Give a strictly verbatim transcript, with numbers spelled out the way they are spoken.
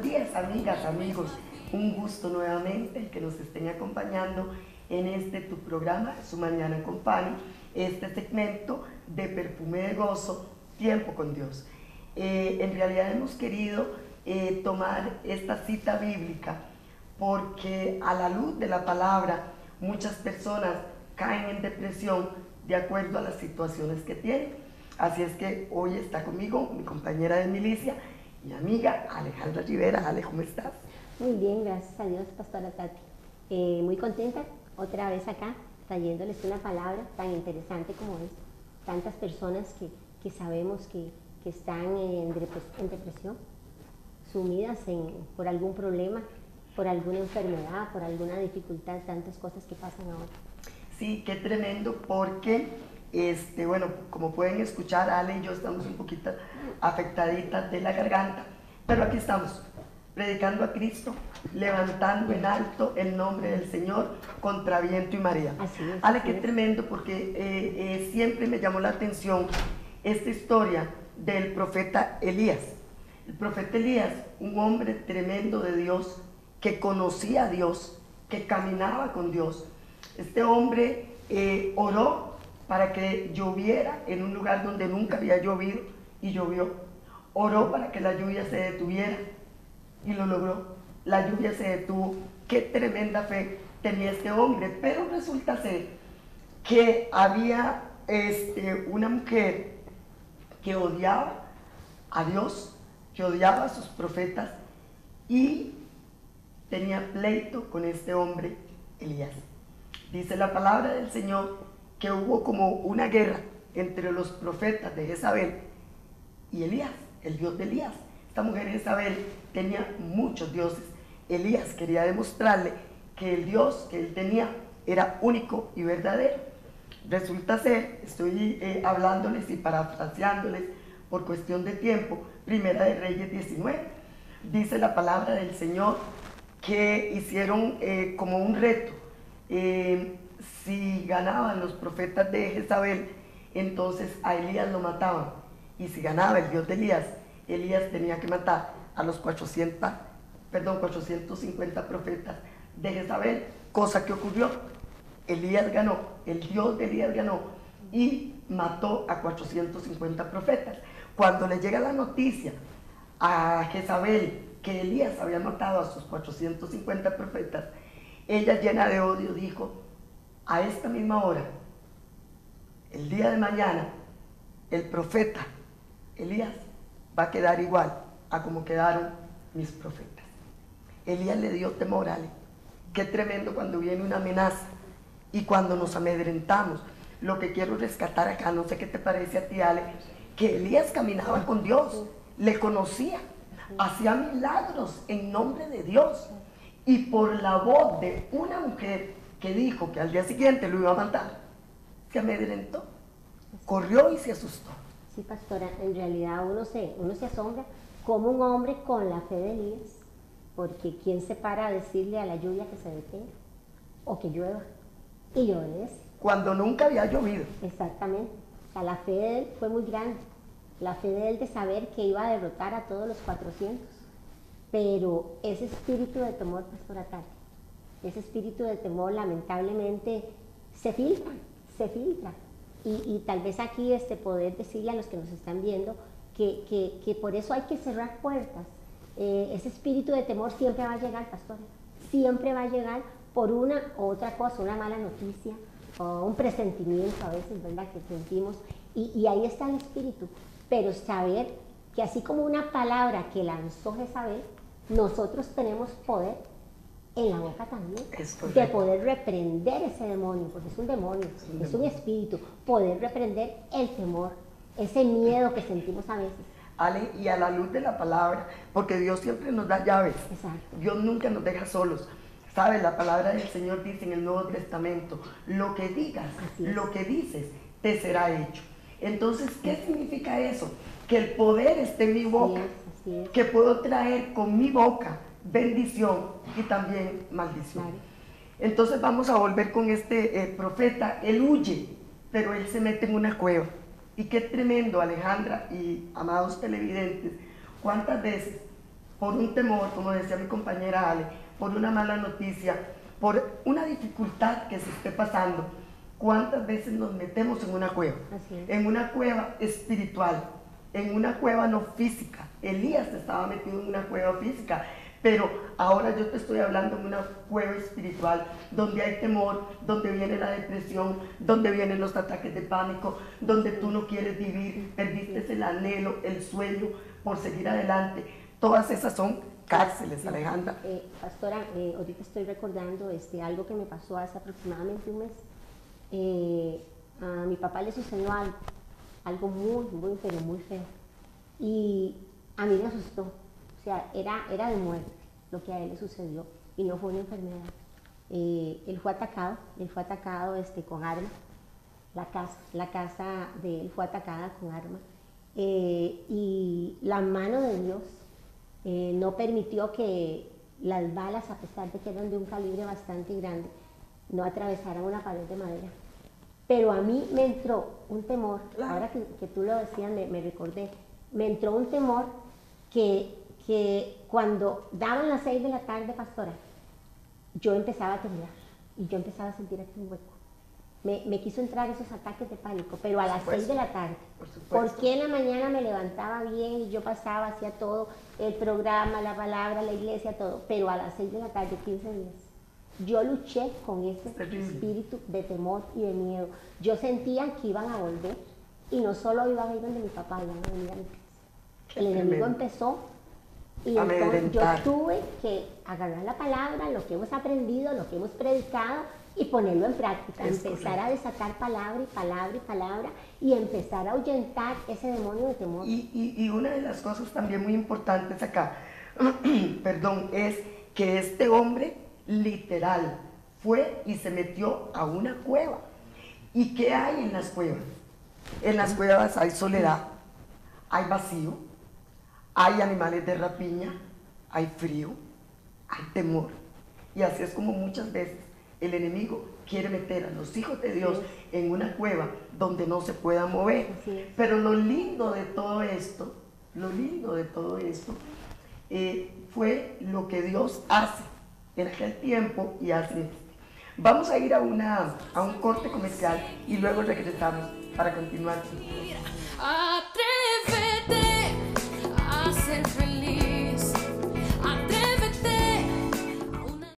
días, amigas, amigos. Un gusto nuevamente que nos estén acompañando en este tu programa, Su Mañana con Fanny, este segmento de Perfume de Gozo, Tiempo con Dios. Eh, en realidad hemos querido eh, tomar esta cita bíblica porque a la luz de la palabra muchas personas caen en depresión de acuerdo a las situaciones que tienen. Así es que hoy está conmigo mi compañera de milicia y amiga Alejandra Rivera. Ale, ¿cómo estás? Muy bien, gracias a Dios, Pastora Tati. Eh, muy contenta otra vez acá, trayéndoles una palabra tan interesante como esta. Tantas personas que, que sabemos que, que están en, en depresión, sumidas en, por algún problema, por alguna enfermedad, por alguna dificultad, tantas cosas que pasan ahora. Sí, qué tremendo, porque, este, bueno, como pueden escuchar, Ale y yo estamos un poquito afectaditas de la garganta, pero aquí estamos, predicando a Cristo, levantando en alto el nombre del Señor contra viento y marea. Así es, Ale, así qué es. tremendo, porque eh, eh, siempre me llamó la atención esta historia del profeta Elías. El profeta Elías, un hombre tremendo de Dios, que conocía a Dios, que caminaba con Dios. Este hombre eh, oró para que lloviera en un lugar donde nunca había llovido y llovió. Oró para que la lluvia se detuviera y lo logró. La lluvia se detuvo. Qué tremenda fe tenía este hombre. Pero resulta ser que había este, una mujer que odiaba a Dios, que odiaba a sus profetas y tenía pleito con este hombre Elías. Dice la palabra del Señor que hubo como una guerra entre los profetas de Jezabel y Elías, el dios de Elías. Esta mujer Jezabel tenía muchos dioses. Elías quería demostrarle que el Dios que él tenía era único y verdadero. Resulta ser, estoy eh, hablándoles y parafraseándoles por cuestión de tiempo, Primera de Reyes diecinueve. Dice la palabra del Señor que hicieron eh, como un reto. Eh, si ganaban los profetas de Jezabel, entonces a Elías lo mataban. Y si ganaba el Dios de Elías, Elías tenía que matar a los cuatrocientos, perdón, cuatrocientos cincuenta profetas de Jezabel, cosa que ocurrió. Elías ganó, el Dios de Elías ganó y mató a cuatrocientos cincuenta profetas. Cuando le llega la noticia a Jezabel que Elías había matado a sus cuatrocientos cincuenta profetas, ella, llena de odio, dijo: a esta misma hora, el día de mañana, el profeta Elías va a quedar igual a como quedaron mis profetas. Elías le dio temor, Ale. Qué tremendo cuando viene una amenaza y cuando nos amedrentamos. Lo que quiero rescatar acá, no sé qué te parece a ti, Ale, que Elías caminaba con Dios, le conocía, hacía milagros en nombre de Dios. Y por la voz de una mujer que dijo que al día siguiente lo iba a matar, se amedrentó, corrió y se asustó. Sí, pastora, en realidad uno se, uno se asombra como un hombre con la fe de Elías, porque ¿quién se para a decirle a la lluvia que se detenga o que llueva? Y le obedece. Cuando nunca había llovido. Exactamente. O sea, la fe de él fue muy grande. La fe de él de saber que iba a derrotar a todos los cuatrocientos. Pero ese espíritu de temor, pastora Tati, ese espíritu de temor lamentablemente se filtra, se filtra. Y, y tal vez aquí este poder decirle a los que nos están viendo que, que, que por eso hay que cerrar puertas. Eh, ese espíritu de temor siempre va a llegar, pastora, siempre va a llegar por una u otra cosa, una mala noticia o un presentimiento a veces, ¿verdad?, que sentimos, y, y ahí está el espíritu. Pero saber que así como una palabra que lanzó Jezabel, nosotros tenemos poder en la boca también, de poder reprender ese demonio, porque es un demonio, sí, es un espíritu, poder reprender el temor, ese miedo que sentimos a veces. Ale, y a la luz de la palabra, porque Dios siempre nos da llaves. Exacto. Dios nunca nos deja solos. ¿Sabes? La palabra del Señor dice en el Nuevo Testamento: lo que digas, lo que dices, te será hecho. Entonces, ¿qué significa eso? Que el poder esté en mi boca, así es, así es. Que puedo traer con mi boca bendición y también maldición. Claro. Entonces vamos a volver con este eh, profeta. Él huye, pero él se mete en una cueva. Y qué tremendo, Alejandra y amados televidentes, cuántas veces por un temor, como decía mi compañera Ale, por una mala noticia, por una dificultad que se esté pasando, ¿cuántas veces nos metemos en una cueva? En una cueva espiritual, en una cueva no física. Elías estaba metido en una cueva física, pero ahora yo te estoy hablando en una cueva espiritual, donde hay temor, donde viene la depresión, donde vienen los ataques de pánico, donde tú no quieres vivir, perdiste el anhelo, el sueño por seguir adelante. Todas esas son cárceles, Alejandra. Eh, pastora, eh, ahorita estoy recordando este, algo que me pasó hace aproximadamente un mes. Eh, a mi papá le sucedió algo, algo muy, muy, pero muy feo. Y a mí me asustó. O sea, era, era de muerte lo que a él le sucedió y no fue una enfermedad. Eh, él fue atacado, él fue atacado este, con arma. La casa, la casa de él fue atacada con arma. Eh, y la mano de Dios eh, no permitió que las balas, a pesar de que eran de un calibre bastante grande, no atravesaran una pared de madera. Pero a mí me entró un temor, claro. Ahora que, que tú lo decías me, me recordé, me entró un temor que, que cuando daban las seis de la tarde, pastora, yo empezaba a temblar y yo empezaba a sentir aquí un hueco. Me, me quiso entrar esos ataques de pánico, pero a las seis de la tarde. Por Porque en la mañana me levantaba bien y yo pasaba, hacía todo, el programa, la palabra, la iglesia, todo, pero a las seis de la tarde, quince días. Yo luché con ese espíritu de temor y de miedo. Yo sentía que iban a volver y no solo iban a ir donde mi papá, iban a venir a mi casa. El enemigo empezó y entonces yo tuve que agarrar la palabra, lo que hemos aprendido, lo que hemos predicado y ponerlo en práctica. Es empezar correcto. A desatar palabra y palabra y palabra y empezar a ahuyentar ese demonio de temor. Y, y, y una de las cosas también muy importantes acá, perdón, es que este hombre literal fue y se metió a una cueva. ¿Y qué hay en las cuevas? En las cuevas hay soledad, hay vacío, hay animales de rapiña, hay frío, hay temor. Y así es como muchas veces el enemigo quiere meter a los hijos de Dios sí. en una cueva donde no se puedan mover. Sí. Pero lo lindo de todo esto, lo lindo de todo esto, eh, fue lo que Dios hace en aquel tiempo y hace este. Vamos a ir a, una, a un corte comercial y luego regresamos para continuar.